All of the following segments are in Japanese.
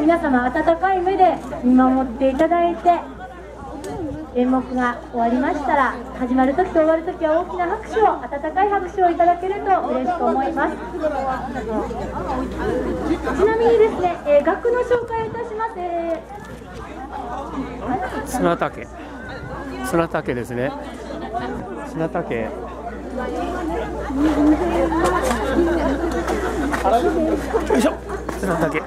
皆様温かい目で見守っていただいて、演目が終わりましたら、始まるときと終わるときは大きな拍手を、温かい拍手をいただけると嬉しく思います。ちなみにですね、楽の紹介をいたします。 砂竹ですね。砂竹。よいしょ。砂竹。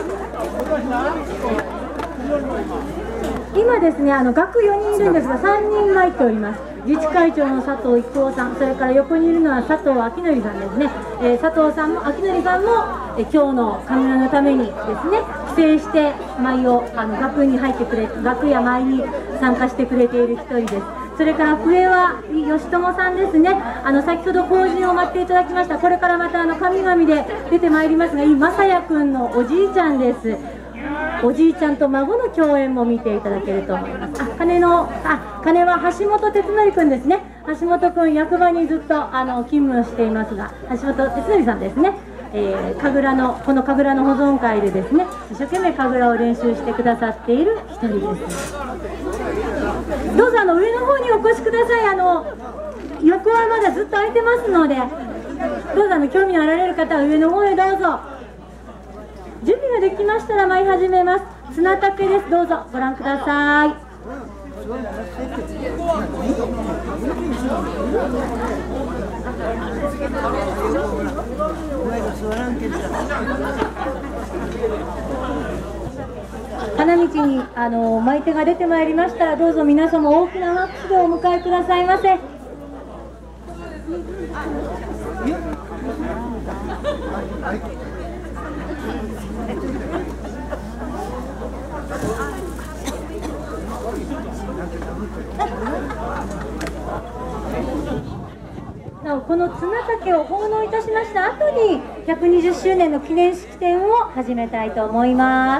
今ですね、楽4人いるんですが、3人参っております。自治会長の佐藤育夫さん、それから横にいるのは佐藤明則さんですね。佐藤さんも明則さんも、今日の神楽のためにですね、帰省して舞を楽に入ってくれ、楽や舞に参加してくれている一人です。それから笛は吉友さんですね。先ほど法人を待っていただきました。これからまた神々で出てまいりますが、正也君のおじいちゃんです。おじいちゃんと孫の共演も見ていただけると思います。鐘は橋本哲則君ですね。橋本君、役場にずっと勤務をしていますが、橋本哲則さんですね。この神楽の保存会でですね、一生懸命神楽を練習してくださっている一人です。どうぞ上の方にお越しください。横はまだずっと空いてますので、どうぞ興味あられる方は上の方へどうぞ。準備ができましたら舞い始めます。砂竹です。どうぞご覧ください。花道に舞手が出てまいりましたら、どうぞ皆様大きな拍手でお迎えくださいませ。なお、この綱竹を奉納いたしました後に120周年の記念式典を始めたいと思います。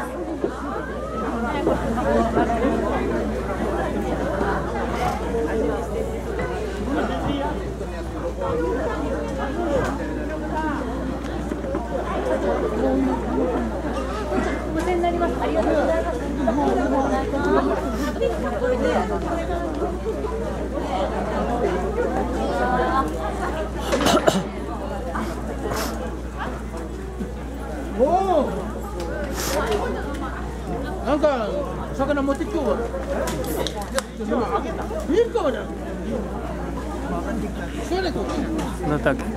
お世話になります。ありがとうございます。 おー、なんか魚持ってきようわ。いいかもね。それでこっち。 砂竹で。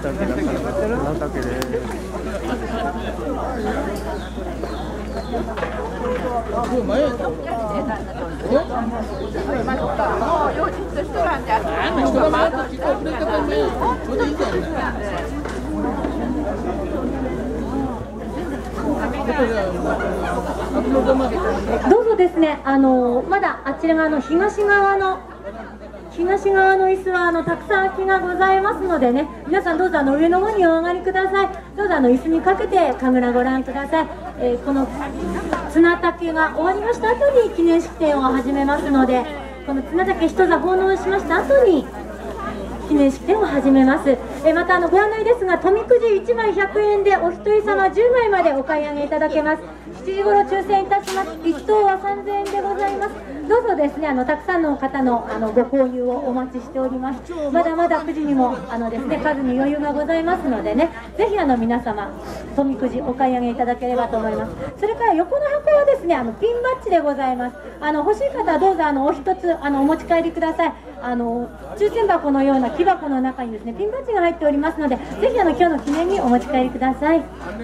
どうぞですね、まだあちら側の東側の椅子はたくさん空きがございますのでね、皆さんどうぞ上の方にお上がりください。どうぞ椅子にかけて神楽ご覧ください。この綱竹が終わりました後に記念式典を始めますので、この綱竹一座奉納しました後に記念式典を始めます。またご案内ですが、富くじ1枚100円でお一人様10枚までお買い上げいただけます。7時頃抽選いたします。1等は3000円でございます。どうぞですね、たくさんの方のご購入をお待ちしております。まだまだくじにもですね、数に余裕がございますのでね、ぜひ皆様富くじお買い上げいただければと思います。それから横の箱はですね、ピンバッジでございます。欲しい方はどうぞお一つお持ち帰りください。抽選箱のような木箱の中にですね、ピンバッジが入っておりますので、ぜひ今日の記念にお持ち帰りください。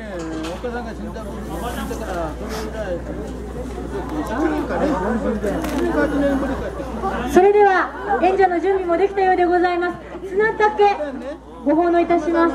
それでは演者の準備もできたようでございます。綱竹ご奉納いたします。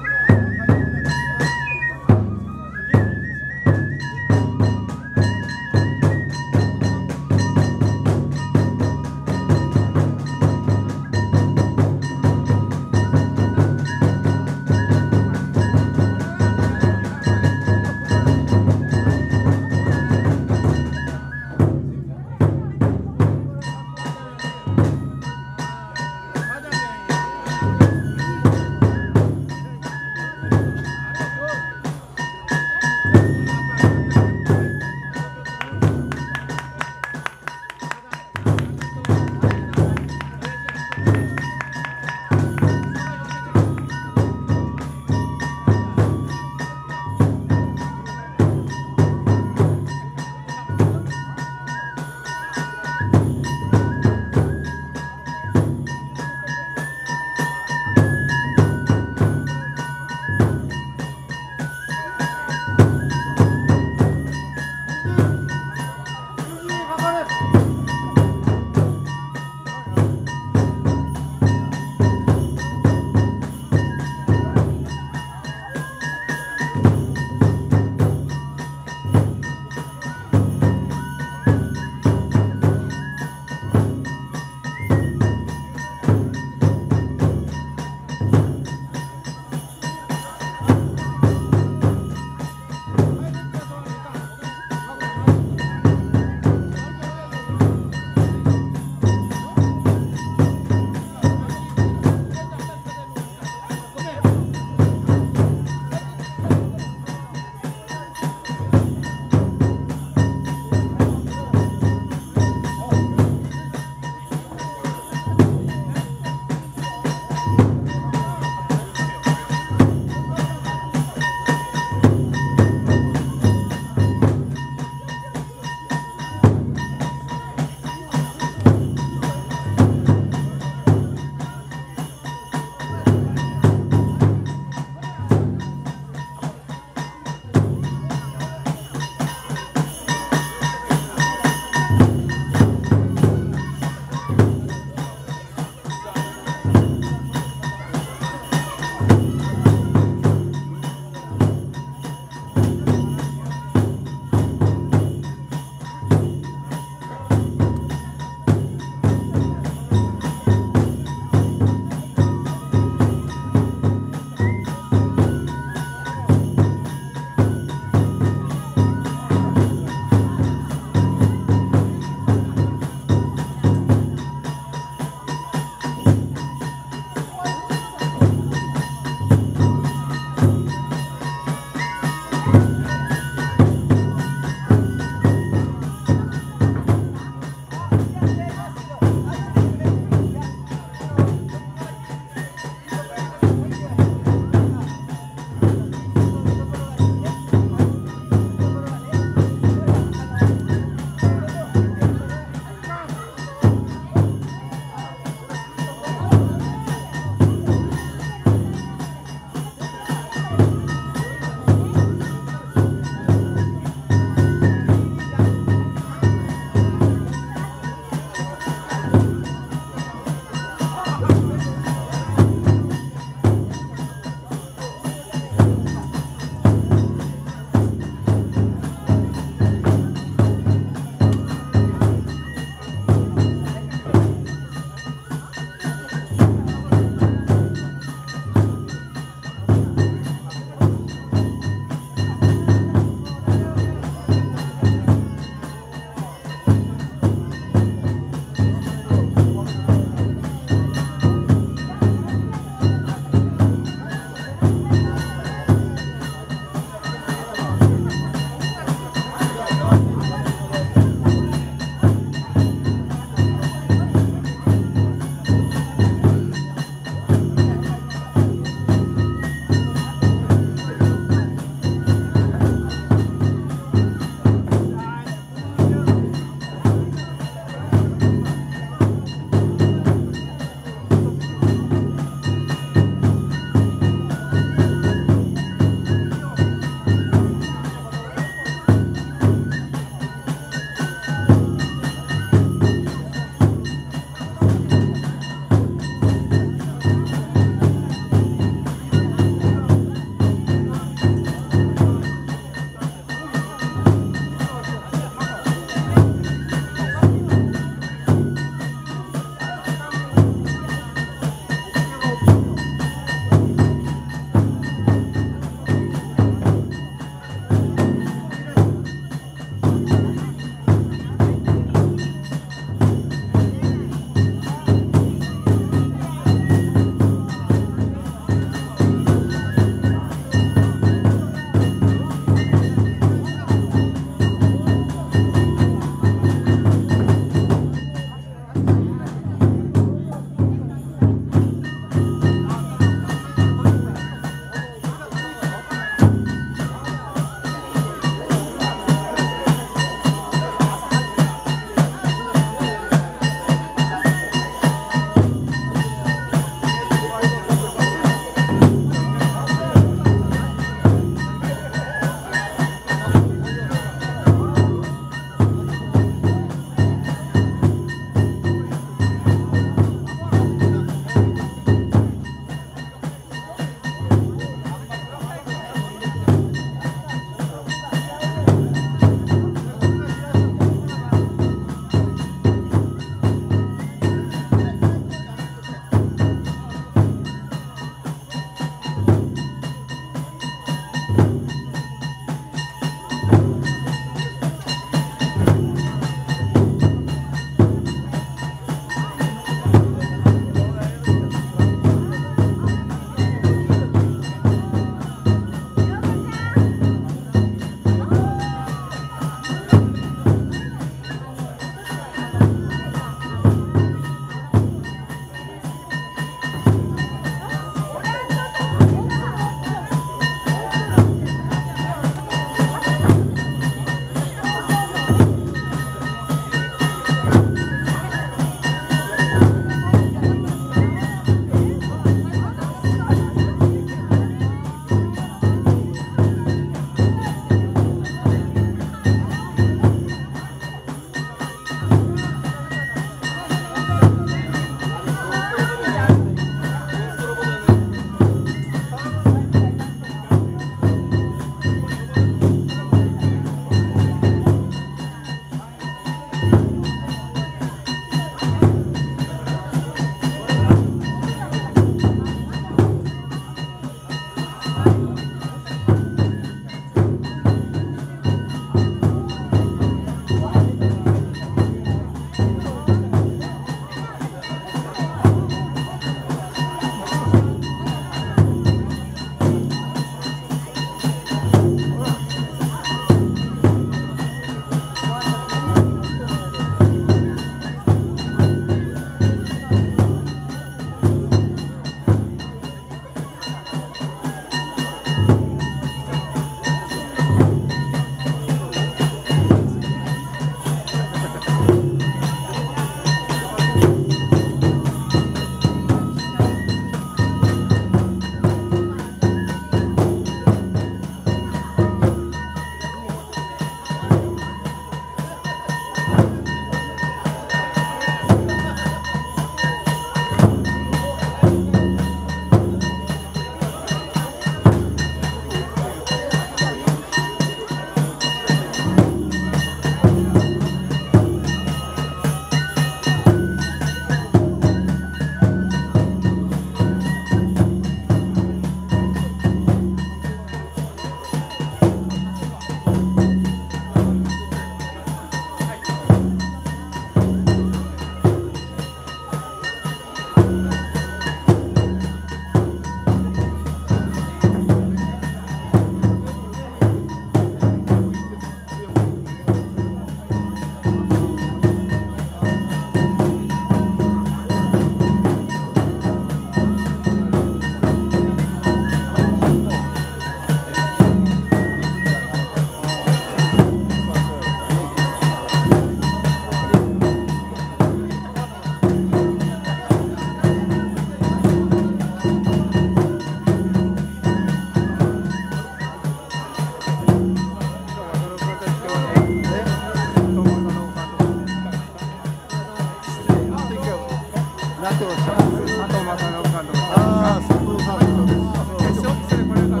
ってました。 佐藤正信監督。 ああ、佐藤さんとです。 決勝一緒にこれから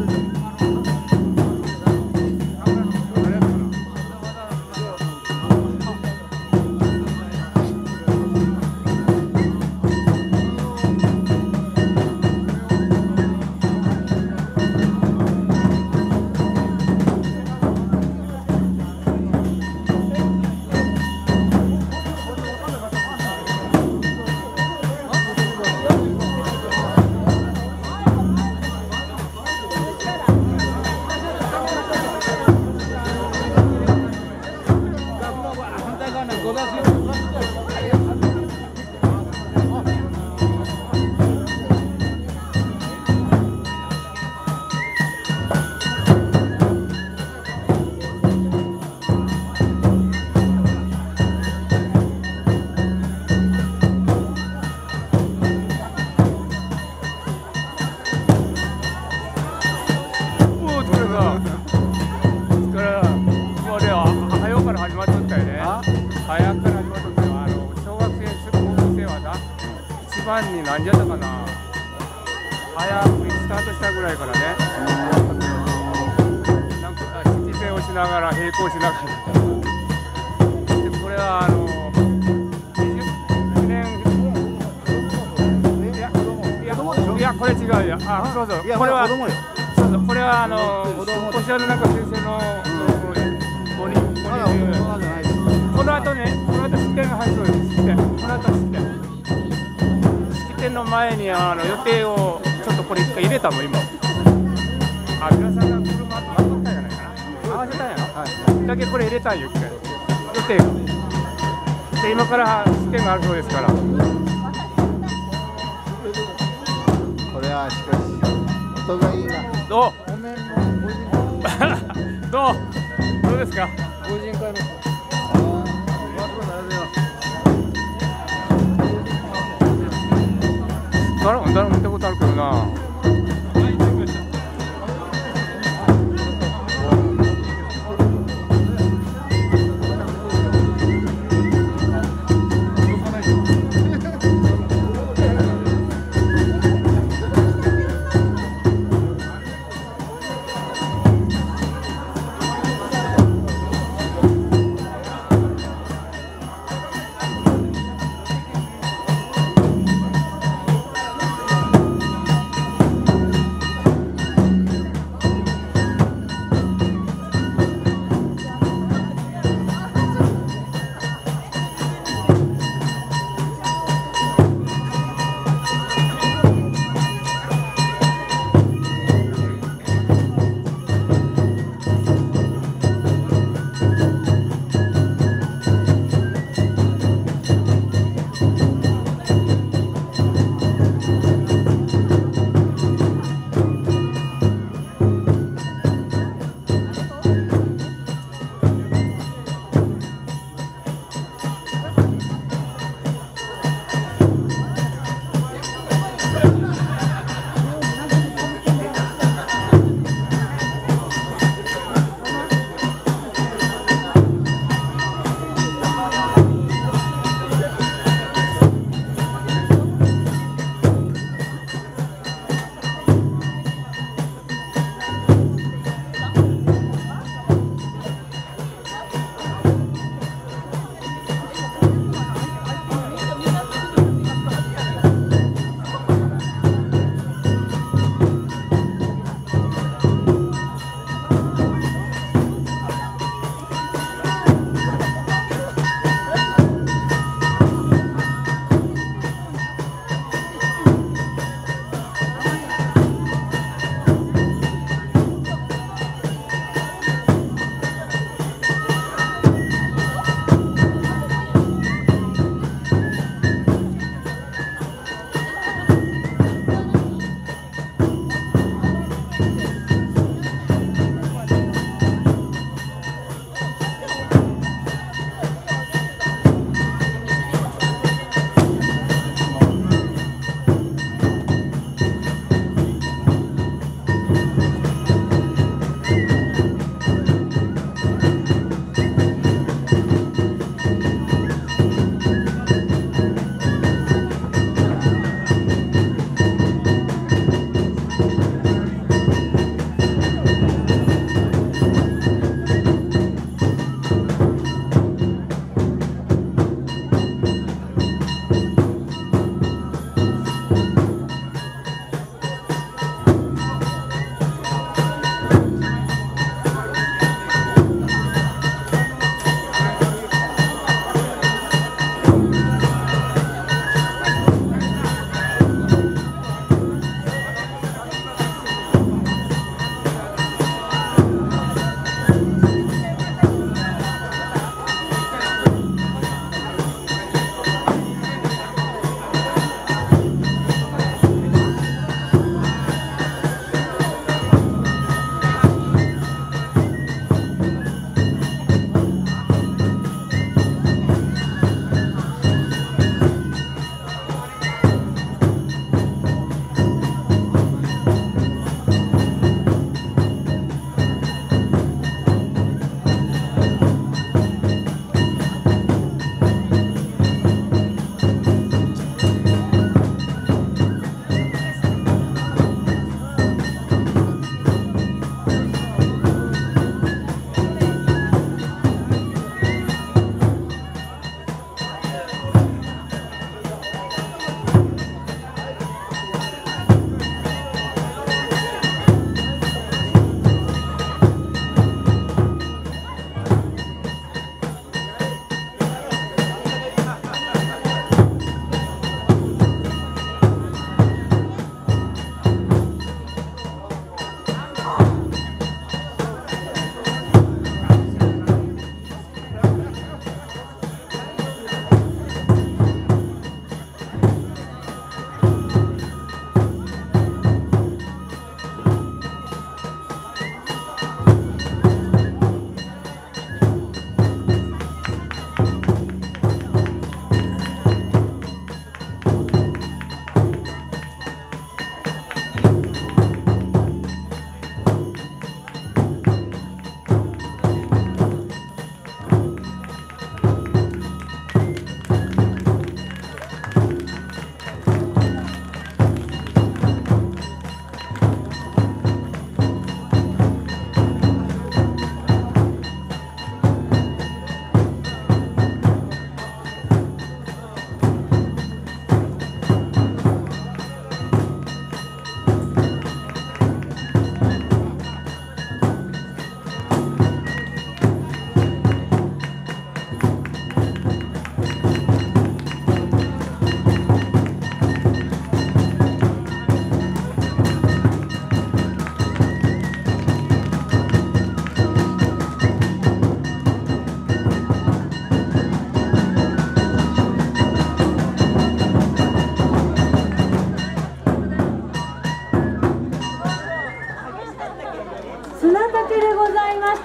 。1番に何時やったかな、早くスタートしたぐらいからね、なんか引き手をしながら並行しながらで、これは20年いやこれ違うよ、そうそう、これはそうそう、これはおっしゃる中先生の5人この後ね、この後式典が入るそうです。式典、この後式典の前に予定をちょっとこれ一回入れたの今。皆さんが車待っとったんじゃないかな。合わせたんやろ。はい。だけこれ入れたんよ一回。予定が。で今から式典があるそうですから。これはしかし音がいいな。 どう？ お面のご人どうですか？ ご人会の。 誰も見たことあるけどな。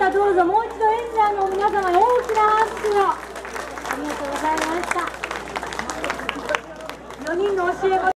たどうぞもう一度演者の皆様に大きな拍手を。ありがとうございました。4人の教え子